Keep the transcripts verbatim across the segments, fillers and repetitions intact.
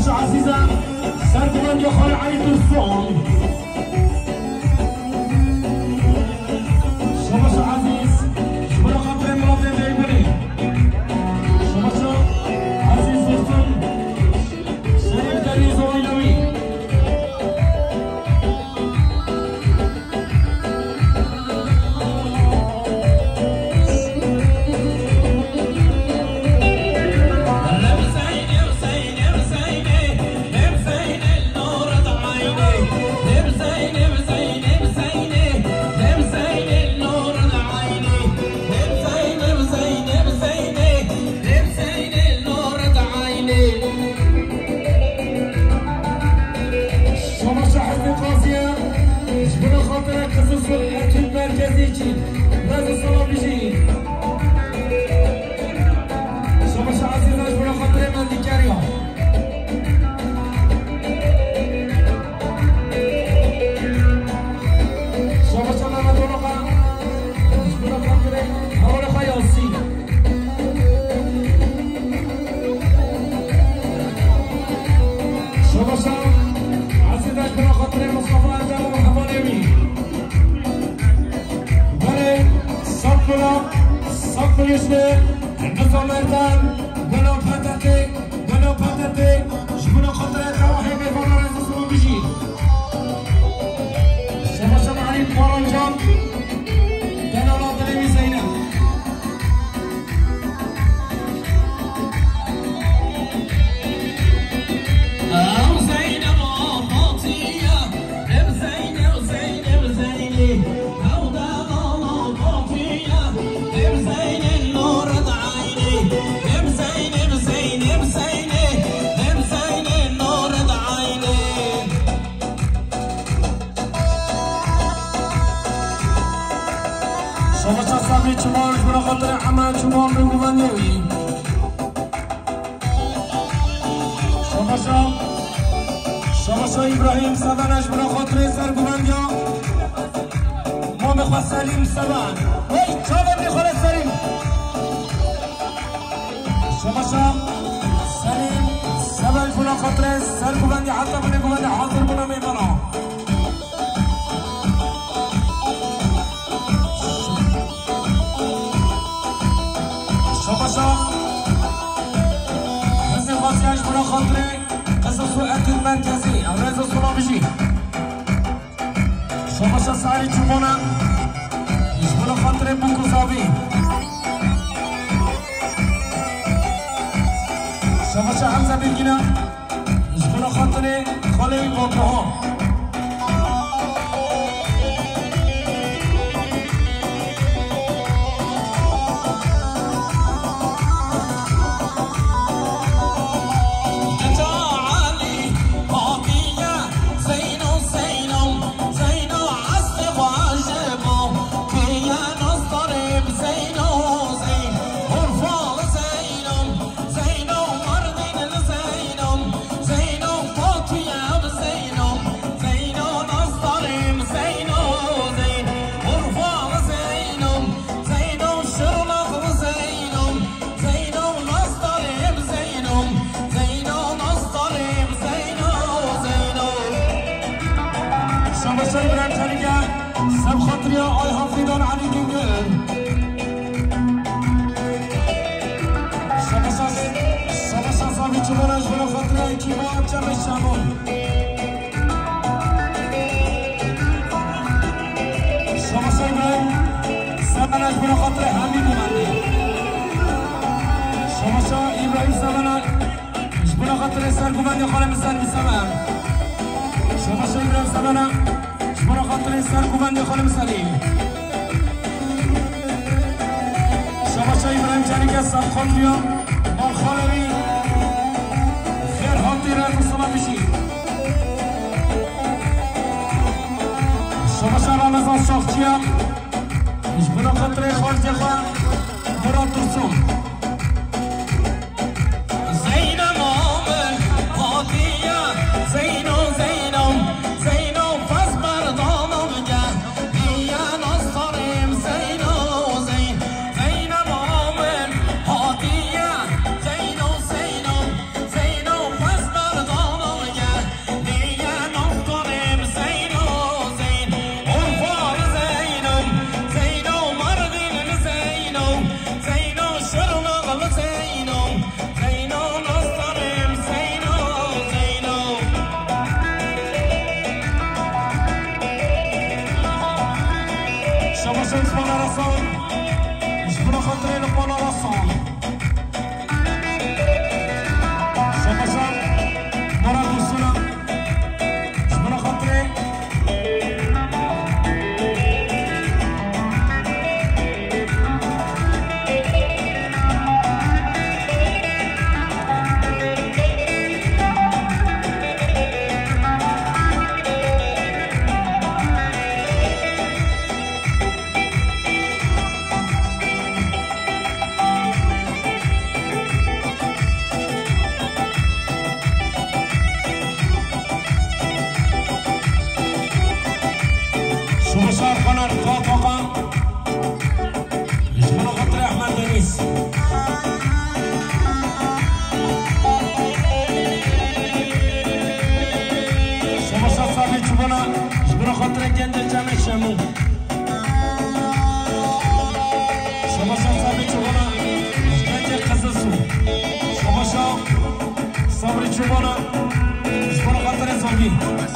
عزيزة سرقمان يخال علي ترسون شمس عزيز شمال خطر مرضي بيبني شمس عزيز دوستم شريف دنيز ويلوي شماشا إبراهيم سبانش برا خاطر سرگوبندیا ما میخواه سلیم سبان وی چاور میخواه سلیم شماشا سلیم سبان برا خاطر سرگوبندی حتی من گوبندی حاضر بنا میمانا شماشا حسن خاصیش برا خاطر سوءات المركزي الرئيس الصلابجي شماشا سعري تشوفونا يجبنا خاطري بوكو صابي شماشا حمزة بيجينا يجبنا خاطري خالي بوكوهم آی حافظان علی گنگر شماساس شماساس آبی چمانش برا خاطر کیما جمع شمون شماسا ابراهیم سبنش برا خاطر حمید اومدی شماسا ابراهیم سبنش برا خاطر سرگوبندی خانم سلمی سمن شماسا ابراهیم سبنش برا خاطر سرگوبندی خانم سلیم شماشا ابراهیم جنیگ سبخان بیا مال خالوی خیر حاطی رفت صلاح بشید شماشا رمضان شاخچیم برا خاطر خالجی خان برا ترسون زینم آمر حاطیه زینو زینم زینو پس بردانم گه بیان از خارم زینو زین زینم آمر حاطیه زینو زینم زینو پس بردانم شمس بالا رسان جبنا خاطرين بالا رسان شباشا مراد وصولا جبنا خاطرين شباشا قناة فاطمة جبنا خاطري أحمد دنيس شباشا صافي جبنا جبنا خاطري جندل جامع شامو شباشا صافي جبنا جندل قزصو شباشا صبري جبنا جبنا خاطري زوجي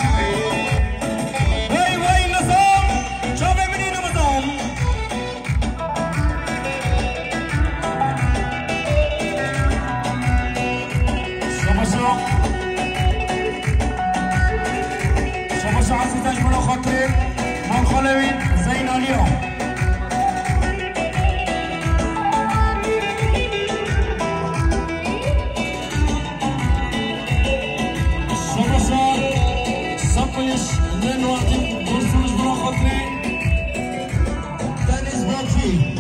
شباشا عزيزة جبنا خاطرين مال خلوين زين اليوم شباشا صبيش من وقت برسول جبنا خاطرين دانيس باكي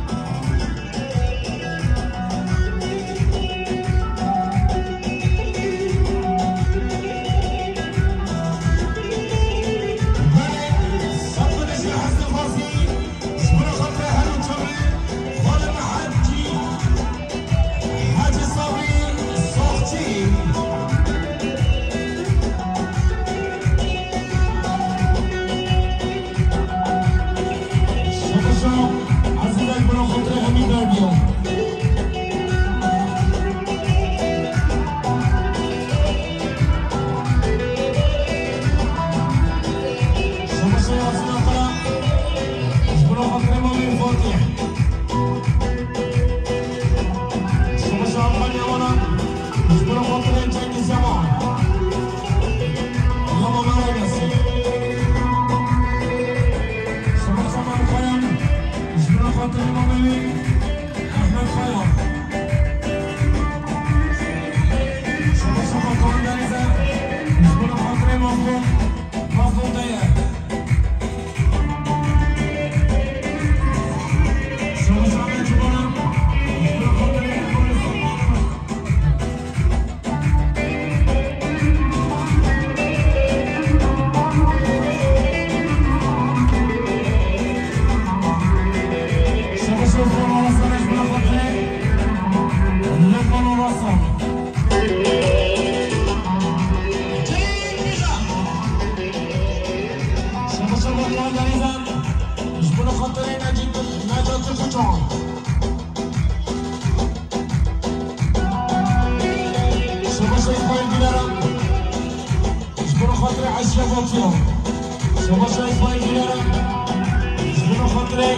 شباشا إسماعيل جلالة جبنا خاطري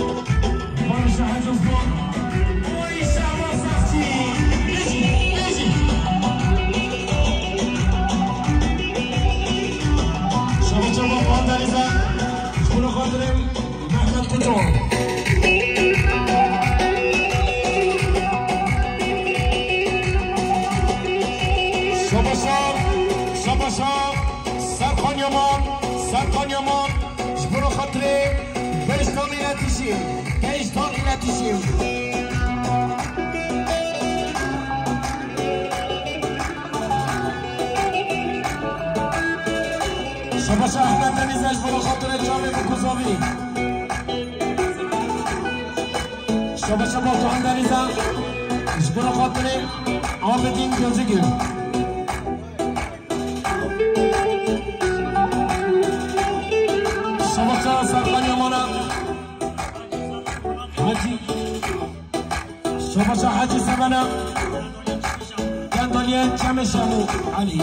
مرشح جزبون ويسا وصفتي يجي يجي شباشا بابا داريزا جبنا خاطري محمد قطعون شباشا شباشا سرخان يمان سرخان يمان جبنا خاطري بيشتون إلى تشيم بيشتون إلى تشيم شباشا أحمد دنيزة جبنا خاطري جامع بكوزافي شباشا بطوان دنيزة جبنا خاطري عابدين جوزيجل شباشا سرخان يمانا حاجي شباشا حاجي سبنا كان مليان جامع شامو علي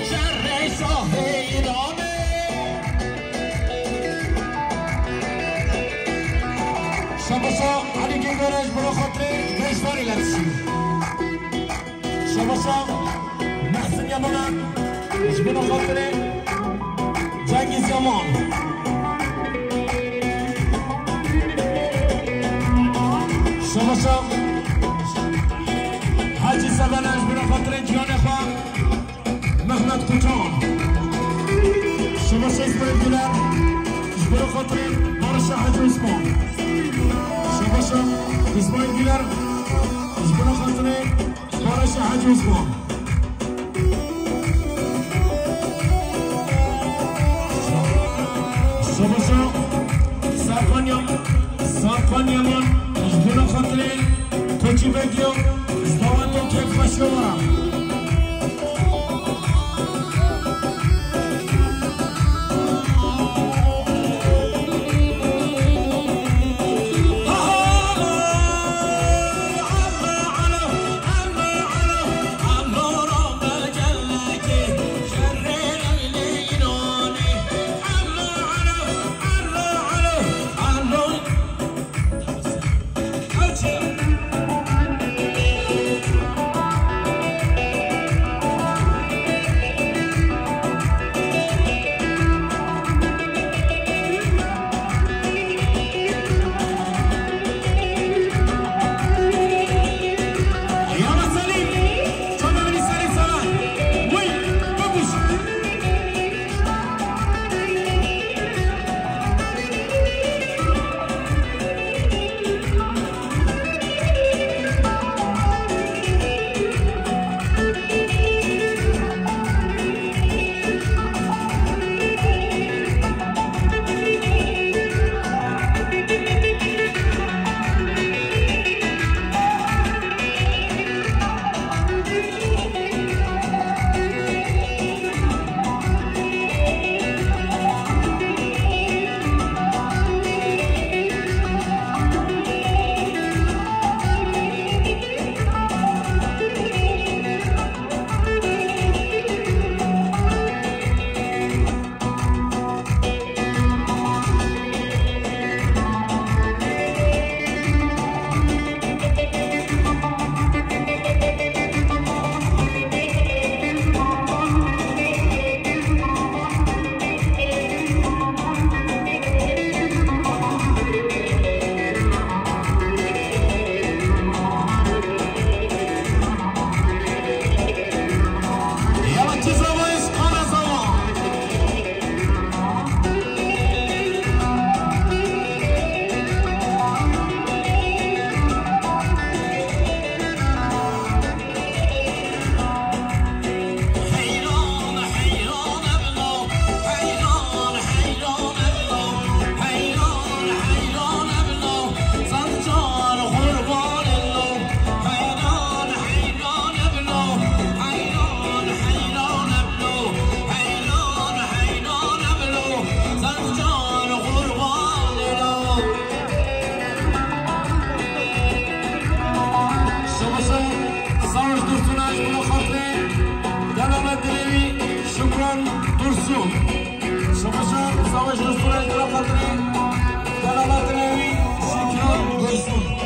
شهر شاه ایرانه شباشا علی گیگارش برو خاطر کشوری لطشی شباشا محسن یمانم برو خاطر جنگیز یمان شباشا حاجی سبنش برو خاطر جیان خواه محمد کوچان شباشا اسماعیل گلر برو خاطر بارش حاجی عثمان شباشا اسماعیل گلر برو خاطر بارش حاجی عثمان شباشا سرکان یمان سرکان یمان برو خاطر توچی بگیو ازداوان تو کیف باشی برم Savaş Ruslar'a itiraf adına Dalabat Nevi Şükran Dursun